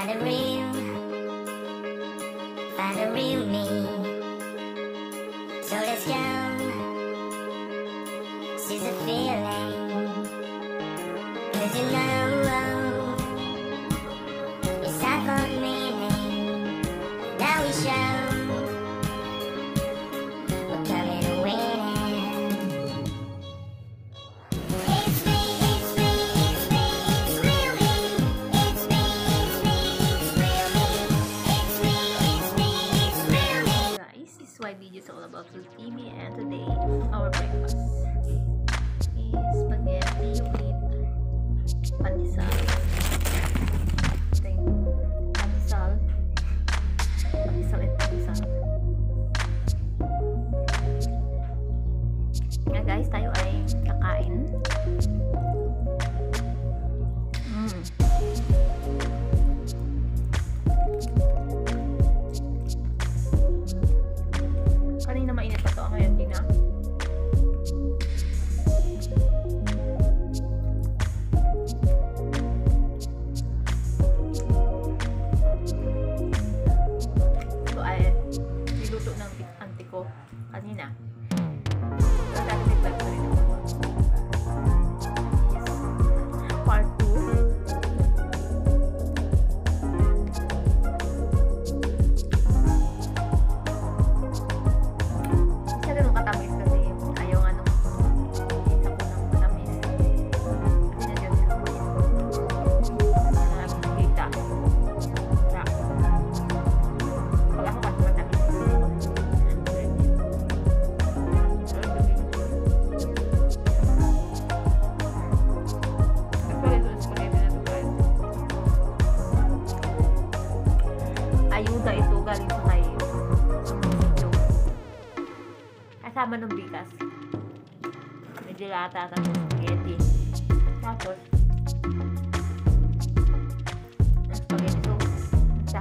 Find a real me. So let's go. Seize the feeling. 'Cause you know it's time for meaning. Now we show we're coming to win. It's me, it's me, it's me, it's real me. It's me, it's me, it's real me. It's me, it's me, it's real me. Guys, this is why video is all about food TV, and today our breakfast is spaghetti with pandesal. Ito yung pandesal and pandesal. Nga guys, tayo ay kakain. Kanina mainit pa to, ngayon din na. Ito ay niluto ng auntie ko kanina. Part 2. Katamis kasi ayaw nga nung isa ko ng katamis kasi nandiyan sa kuya na nakikita na pag ako kasi matamis ayuda ito galing sa kayo kasama ng bigas. Medyo lata at spaghetti. Tapos, ang spaghetti sauce. Isa.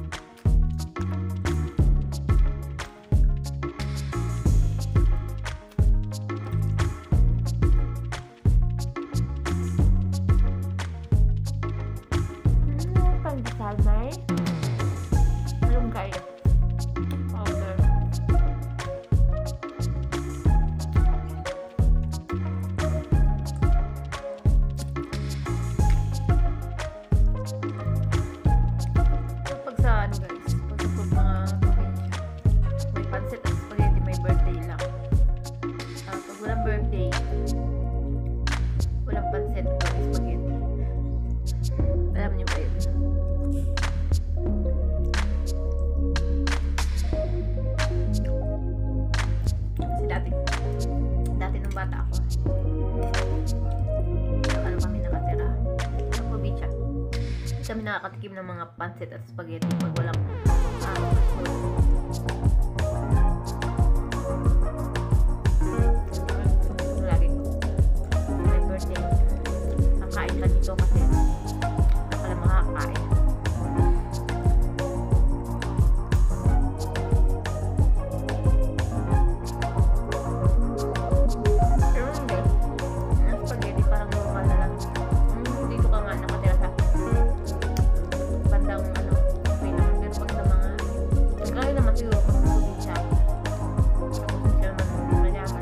Pandesal may malunggay. Powder. Birthday, walang pansit o spaghetti. Alam niyo ba yun? Kasi dati nung bata ako, ano kami nakatira sa probinsya, kami nakakatikim ng mga pansit at spaghetti pag walang kakain ka dito kasi nakala makakain. Pero hindi, ang spaghetti parang normal na lang. Dito ka nga nakatira sa bandang okay naman, pero pag sa mga kaya naman siguro pag nasulit siya tapos siya naman mayaman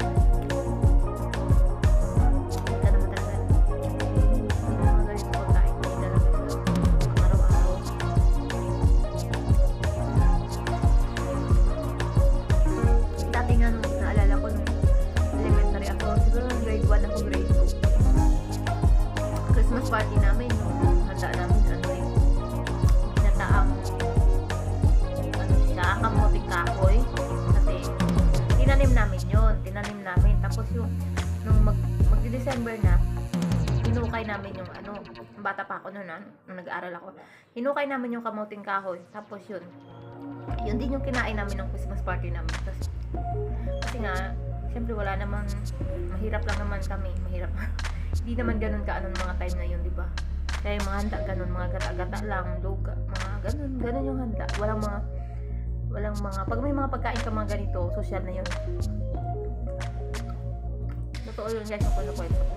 party namin, yung handa namin, ginataang siya, kamuting kahoy kasi tinanim namin tapos yung nung mag-December na hinukay namin yung bata pa ako noon nung nag-aaral ako, hinukay namin yung kamuting kahoy tapos yun din yung kinain namin ng Christmas party namin kasi nga, siyempre wala namang mahirap lang naman kami, hindi naman ganun kaano ng mga time na yun, di ba? Kaya yung mga handa ganun, mga gata-gata lang, luga, mga ganun yung handa. Walang mga, pag may mga pagkain ka mga ganito, social na yun. Totoo yun guys, yung kwento ko.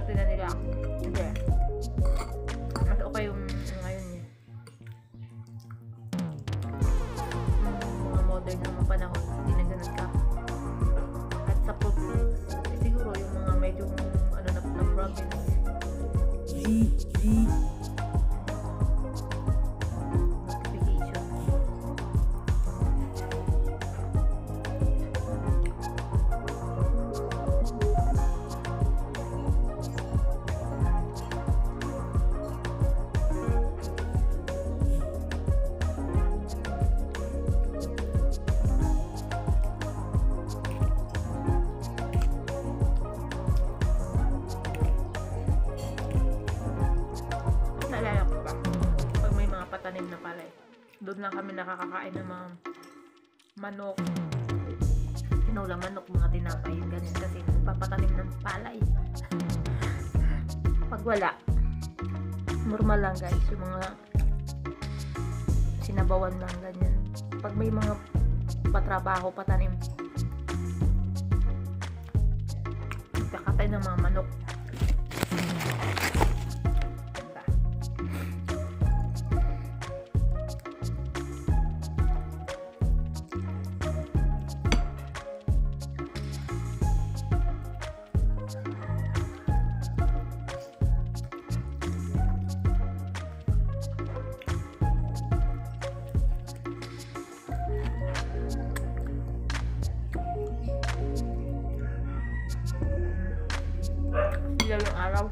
swerte na nila. Hindi. Mas okay yung ngayon niya. Mga modern na mga panahon, hindi na ganun ka. At sa siguro yung mga medyo ano na province. Notification. Naalala ko pa, pag may mga patanim na palay, doon lang kami nakakakain ng mga manok, tinulang manok, mga tinapay, ganyan kasi papatanim ng palay. Pag wala, normal lang guys, yung mga sinabawan lang ganyan. Pag may mga patrabaho, patanim, kakatay ng mga manok. Ilaw yung araw.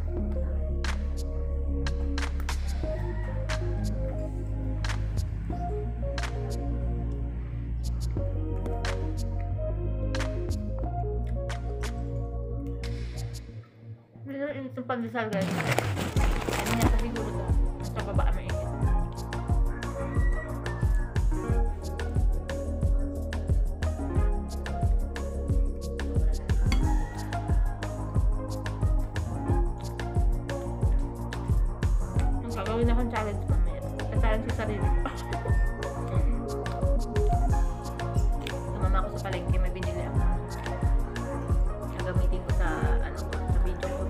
Ito yung pandesal guys. Ano nga sa siguro to? Sa baba may init. Gagawin akong challenge mamaya. Challenge sa sarili ko. Tumama ako sa palengke, may binili ako. Gagamitin ko sa ano ko, sa video ko.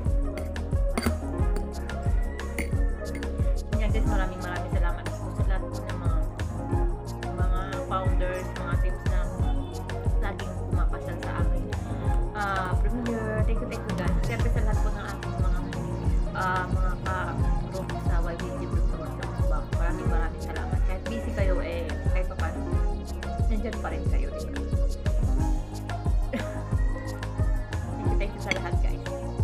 Yan guys, maraming salamat po sa lahat po ng mga founders, mga tips na laging pumapasyal sa akin. Premier, thank you guys. Siyempre sa lahat po ng aking mga ka-group sa YBG Group sa Masarap. Maraming salamat. Kahit busy kayo kahit pa paano, nandyan pa rin kayo. Thank you sa lahat guys.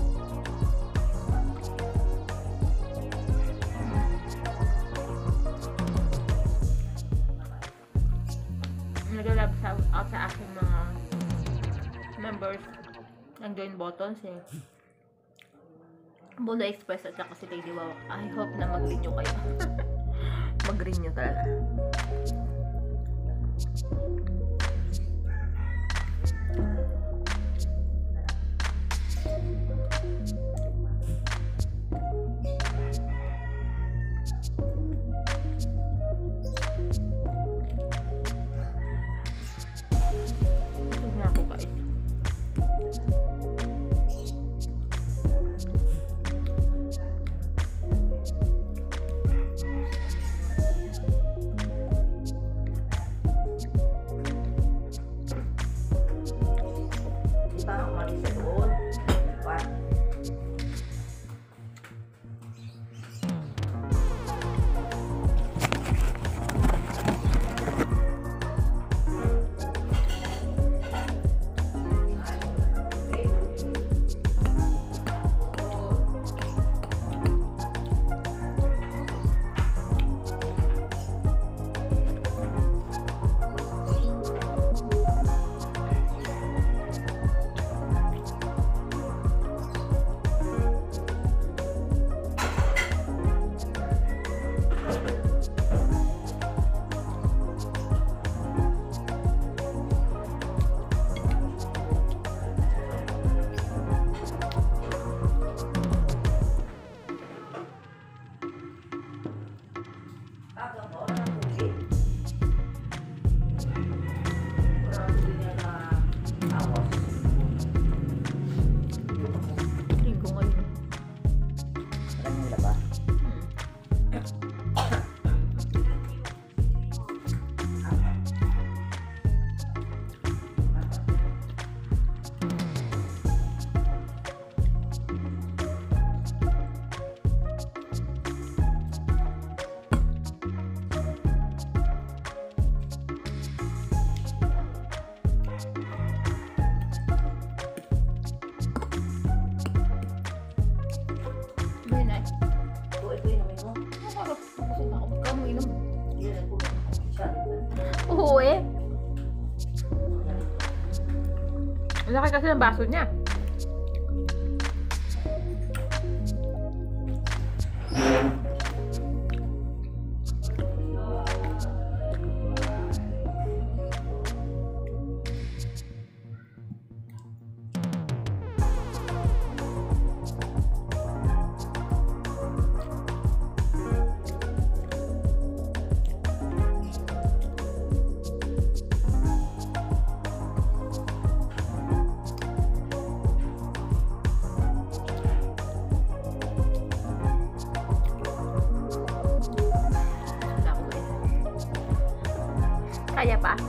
Nag-love out sa aking mga members ng join buttons Bolo Express at saka si Lady Wow. I hope na mag-renew kayo. Mag-renew talaga. Ito nga ako guys. Parang mali sa doon. Laki kasi ng baso niya. Kaya pa?